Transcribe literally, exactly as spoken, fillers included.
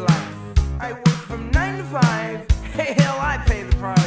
life. I work from nine to five. Hey, hell, I pay the price.